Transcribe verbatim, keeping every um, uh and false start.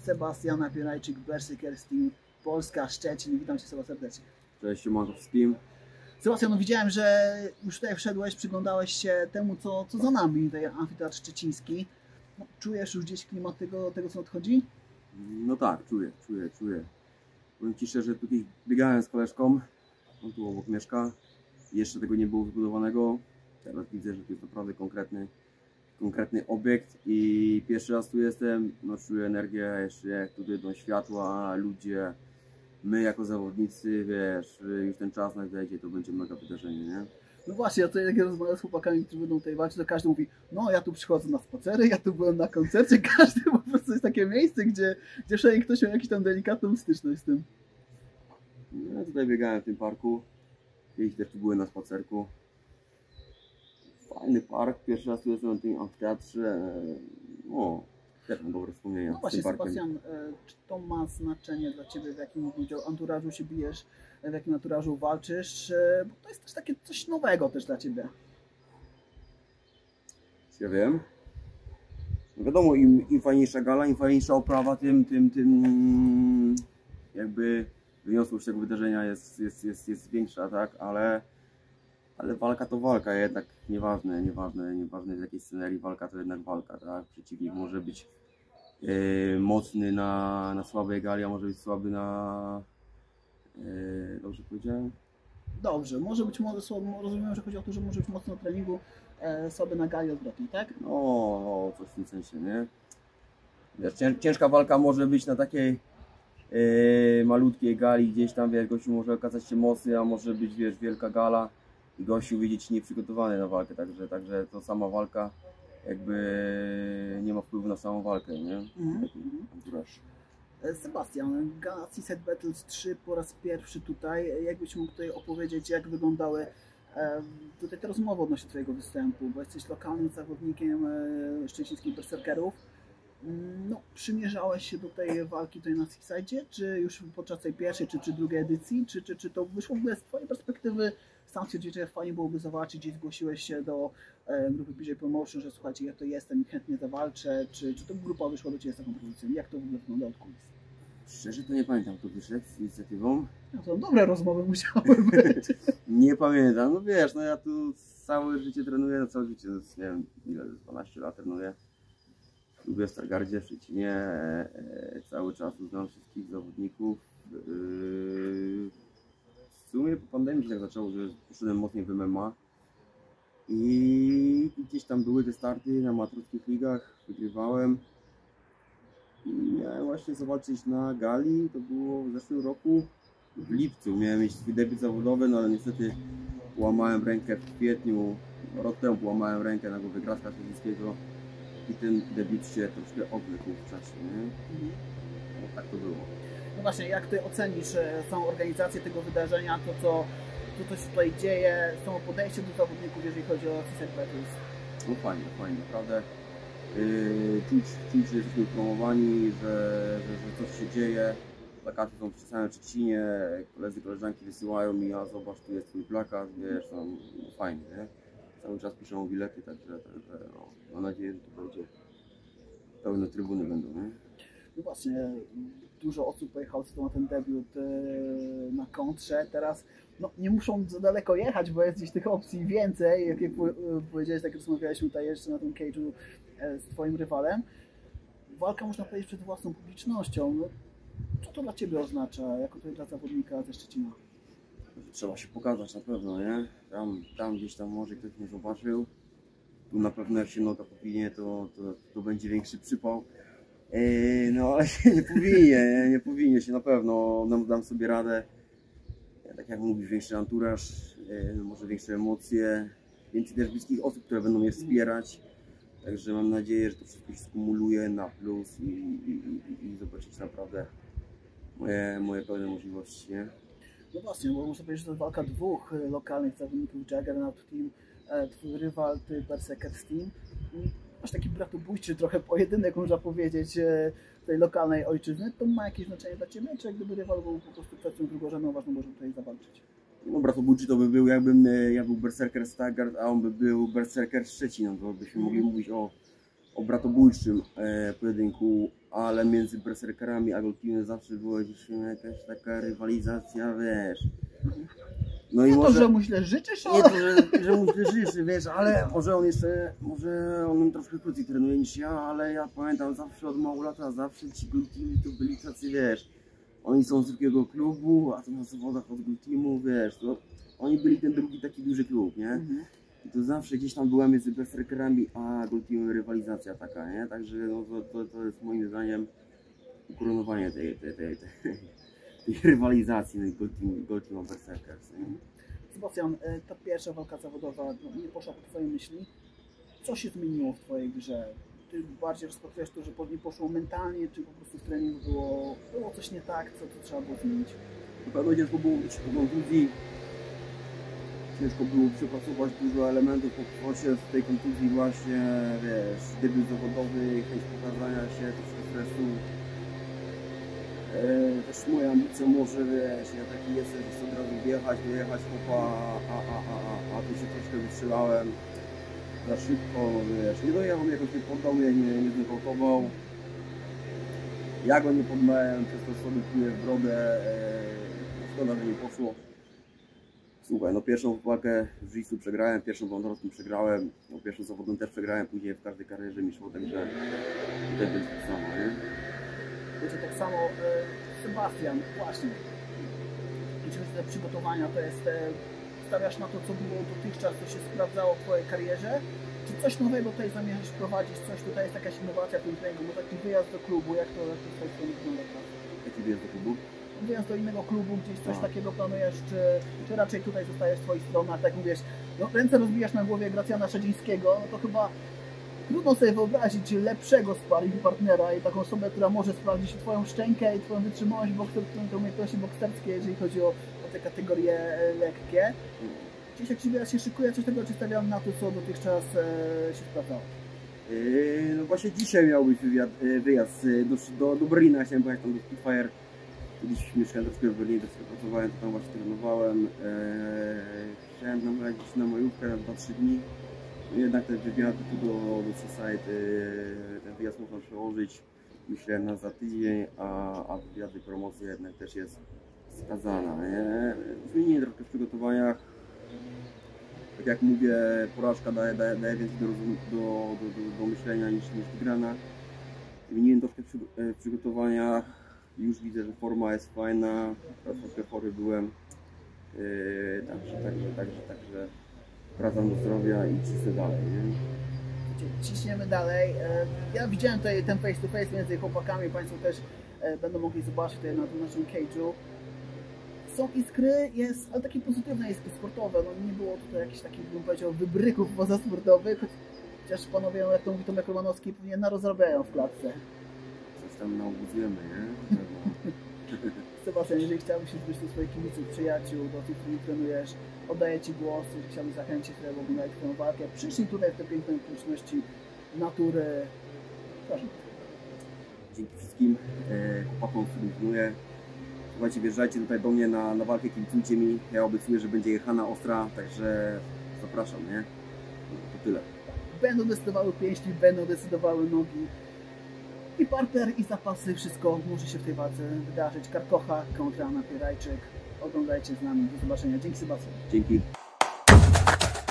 Sebastian Napierajczyk, Berserker Team, Polska, Szczecin. Witam Cię serdecznie. Cześć, siemanko wszystkim. Sebastian, no widziałem, że już tutaj wszedłeś, przyglądałeś się temu, co, co za nami, tutaj amfiteatr szczeciński. No, czujesz już gdzieś klimat tego, tego, co nadchodzi? No tak, czuję, czuję, czuję. Powiem Ci szczerze, tutaj biegałem z koleżką, on tu obok mieszka. Jeszcze tego nie było wybudowanego. Teraz widzę, że to jest naprawdę konkretny, konkretny obiekt i pierwszy raz tu jestem, no czuję energię, jeszcze jak tu idą światła, ludzie, my jako zawodnicy, wiesz, już ten czas nadejdzie, to będzie mega wydarzenie, nie? No właśnie, ja tutaj jak rozmawiam z chłopakami, którzy będą tutaj walczyć, to każdy mówi, no ja tu przychodzę na spacery, ja tu byłem na koncercie, każdy po prostu jest takie miejsce, gdzie, gdzie wszędzie ktoś miał jakąś tam delikatną styczność z tym. Ja tutaj biegałem w tym parku, kiedyś też tu byłem na spacerku. Fajny park, pierwszy raz tu jestem na tym amfiteatrze, no też mam dobre wspomnienia. No właśnie, Sebastian, czy to ma znaczenie dla Ciebie, w jakim anturażu się bijesz, w jakim anturażu walczysz, bo to jest też takie coś nowego też dla Ciebie. Ja wiem. No wiadomo, im, im fajniejsza gala, im fajniejsza oprawa, tym, tym, tym jakby wyniosłość tego wydarzenia jest, jest, jest, jest większa, tak? Ale, ale walka to walka, jednak nieważne, nieważne, nieważne z jakiej scenerii, walka to jednak walka, tak? Przeciwnik może być e, mocny na, na słabej gali, a może być słaby na... E, dobrze powiedziałem? Dobrze, może być słaby, rozumiem, że chodzi o to, że może być mocno na treningu, e, słaby na gali odwrotnej, tak? No, no, coś w tym sensie, nie? Wiesz, ciężka walka może być na takiej Yy, malutkiej gali, gdzieś tam, wiesz, gościu może okazać się mocny, a może być, wiesz, wielka gala i gościu widzieć nieprzygotowany na walkę, także, także to sama walka jakby nie ma wpływu na samą walkę, nie? Mm -hmm. Sebastian, gala Seaside Battles trzy po raz pierwszy tutaj, jakbyś mógł tutaj opowiedzieć, jak wyglądały e, tutaj te rozmowy odnośnie Twojego występu, bo jesteś lokalnym zawodnikiem e, szczecińskich berserkerów. No, przymierzałeś się do tej walki tutaj na Seaside, czy już podczas tej pierwszej, czy, czy drugiej edycji, czy, czy, czy to wyszło w ogóle z Twojej perspektywy? Sam stwierdziłeś, że fajnie byłoby zawalczyć, gdzieś zgłosiłeś się do e, grupy P J Promotion, że słuchajcie, ja to jestem i chętnie zawalczę, czy, czy to grupa wyszła do Ciebie z taką propozycją? Jak to w ogóle wygląda od kulis? Szczerze to nie pamiętam, kto wyszedł z inicjatywą. No to dobre rozmowy musiały być. Nie pamiętam, no wiesz, no ja tu całe życie trenuję, no całe życie, nie wiem ile, dwanaście lat trenuję. Lubię w Stargardzie, w Szczecinie, e, e, cały czas znam wszystkich zawodników. Yy, w sumie po pandemii się tak zaczęło, że poszedłem mocniej w M M A i gdzieś tam były te starty na amatorskich ligach, wygrywałem i miałem właśnie zawalczyć na gali, to było w zeszłym roku, w lipcu, miałem mieć swój debiut zawodowy, no ale niestety połamałem rękę w kwietniu, rok temu połamałem rękę na głowie Gracka Szczecińskiego. I ten debiut się troszkę odwlekł w czasie, nie? Mhm. No, tak to było. No właśnie, jak Ty ocenisz całą organizację tego wydarzenia, to co, to, co się tutaj dzieje, samo podejście do zawodników, jeżeli chodzi o Seaside Battles? No fajnie, fajnie, naprawdę. Yy, czuć, czuć, że jesteśmy promowani, że, że, że coś się dzieje. Plakaty są przy samym Szczecinie, koledzy, koleżanki wysyłają mi, a zobacz, tu jest Twój plakat, wiesz, no, no fajnie, nie? Cały czas piszą bilety, także, także no, mam nadzieję, że to będzie pełne trybuny będą, nie? No właśnie, dużo osób pojechało na ten debiut na kontrze, teraz no, nie muszą za daleko jechać, bo jest gdzieś tych opcji więcej, jak, jak powiedziałeś, tak jak rozmawialiśmy tutaj jeszcze na tym cage'u z Twoim rywalem. Walka, można powiedzieć, przed własną publicznością. No, co to dla Ciebie oznacza, jako tutaj dla zawodnika ze Szczecina? Trzeba się pokazać na pewno, nie? Tam, tam gdzieś tam może ktoś nie zobaczył. Tu na pewno jak się noga powinie, to, to, to będzie większy przypał. Eee, no ale się nie powinie, nie powinie się na pewno. Dam, dam sobie radę. Tak jak mówisz, większy anturaż, e, może większe emocje, więcej też bliskich osób, które będą mnie wspierać. Także mam nadzieję, że to wszystko się skumuluje na plus i, i, i, i zobaczyć naprawdę moje, moje pełne możliwości, nie? No właśnie, bo muszę powiedzieć, że to jest walka dwóch lokalnych zawodników, Juggernaut Team, Twój rywal, Ty Berserker Team. Masz taki bratobójczy trochę pojedynek, można powiedzieć, tej lokalnej ojczyzny. To ma jakieś znaczenie dla Ciebie, czy jak gdyby rywal był po prostu kwestią drugorzędną, ważną, może tutaj zawalczyć? No bratobójczy to by był, jakbym ja był Berserker Stargard, a on by był Berserker Szczecin, no to byśmy mogli mówić o o bratobójczym e, pojedynku, ale między berserkerami a Gold Teamem zawsze była gdzieś jakaś taka rywalizacja, wiesz. No i nie może, to, że mu źle życzysz, nie to, że, że mu źle życzy, wiesz, ale może on jeszcze, może on troszkę krócej trenuje niż ja, ale ja pamiętam zawsze od mało lata, zawsze ci Gold Teamy to byli tacy, wiesz, oni są z drugiego klubu, a to na zawodach od Gold Teamu, wiesz, to oni byli ten drugi taki duży klub, nie? Mhm. I to zawsze gdzieś tam była między berserkerami a Gold Teamem rywalizacja taka, nie? Także no, to, to, to jest moim zdaniem ukoronowanie tej, tej, tej, tej, tej rywalizacji Gold Team, Gold Team Berserkers. Nie? Sebastian, ta pierwsza walka zawodowa no, nie poszła po Twojej myśli. Co się zmieniło w Twojej grze? Ty bardziej rozpatrujesz to, że nie poszło mentalnie, czy po prostu w treningu było, było coś nie tak, co to trzeba było zmienić? Na pewno ciężko było być po kontuzji. Ciężko było przepracować dużo elementów po kwocie z tej kontuzji właśnie, wiesz, debiut zawodowy, chęć pokazania się, troszkę stresu. Eee, też moja ambicja może, wiesz, ja taki jestem, że chcę od razu wjechać, dojechać chłopa, a, a, a, a, a tu się troszkę wystrzelałem za szybko, wiesz, nie dojechał, jakoś nie poddał mnie, nie, nie znokautował. Ja go nie poddałem, przez to sobie pluję w brodę, eee, szkoda, że nie poszło. Słuchaj, no pierwszą walkę w życiu przegrałem, pierwszą wątrobą przegrałem, no pierwszą zawodową też przegrałem, później w każdej karierze mi szło, także tutaj będzie tak samo, nie? Będzie tak samo, e, Sebastian, właśnie, jeśli chodzi o te przygotowania, to jest, e, stawiasz na to, co było dotychczas, co się sprawdzało w Twojej karierze, czy coś nowego tutaj zamierzasz wprowadzić, coś tutaj jest jakaś innowacja w tym treningu, bo taki wyjazd do klubu, jak to, jak to z Twojej strony wygląda teraz? Jaki wyjazd do klubu? Wyjazd do innego klubu, gdzieś coś A. takiego planujesz, czy, czy raczej tutaj zostajesz w Twoich stronach, tak mówisz, no ręce rozbijasz na głowie Gracjana Szedzińskiego, no to chyba trudno sobie wyobrazić lepszego sparring partnera i taką osobę, która może sprawdzić Twoją szczękę i Twoją wytrzymałość bokserską, Twoje umiejętności bokserskie, jeżeli chodzi o, o te kategorie lekkie. Gdzieś jak Ci wyjazd się szykuje, coś tego, czy stawiam na to, co dotychczas e, się sprawdzało? Yy, no właśnie dzisiaj miał być wywiad, wyjazd do, do, do Berlina, chciałem pojechać tam do Spitfire. Kiedyś mieszkałem troszkę w Berlinie, troszkę pracowałem, to tam właśnie trenowałem. Eee, chciałem nam jechać na majówkę na dwa trzy dni. No jednak ten wywiad tu do, do Society, ten wyjazd można przełożyć, myślę, na za tydzień, a, a wywiady, promocja jednak też jest skazana. Nie? Zmieniłem troszkę w przygotowaniach. Tak jak mówię, porażka daje, daje, daje więcej do, do, do, do, do myślenia niż, niż wygrana. Zmieniłem troszkę w, w przygotowaniach. Już widzę, że forma jest fajna, teraz troszkę chory byłem, yy, także, także, także, także wracam do zdrowia i cisnę dalej, nie? Ciśniemy dalej. Ja widziałem tutaj ten face to face między chłopakami, Państwo też będą mogli zobaczyć tutaj na tym naszym cage'u. Są iskry, jest, ale takie pozytywne iskry sportowe, no nie było tutaj jakichś takich, bym powiedział, wybryków pozasportowych, chociaż panowie, jak to mówi Tomek Romanowski, pewnie narozrabiają w klatce. Tam naobuzujemy, nie? Sebastian, jeżeli chciałbyś się zwrócić do swoich kibiców, przyjaciół, do tych, których trenujesz, oddaję Ci głos, jeżeli chciałbyś zachęcić, które oglądają Twoją walkę, przyszli tutaj w te piękne okoliczności natury. Proszę. Dzięki wszystkim e, chłopakom, z którym trenuję. Słuchajcie, wjeżdżajcie tutaj do mnie na, na walkę, kibicujcie mi. Ja obiecuję, że będzie jechana ostra, także zapraszam, nie? To tyle. Będą decydowały pięści, będą decydowały nogi. I parter, i zapasy, wszystko może się w tej walce wydarzyć. Karkocha kontra Napierajczyk. Oglądajcie z nami. Do zobaczenia. Dzięki, Sebastian. Dzięki.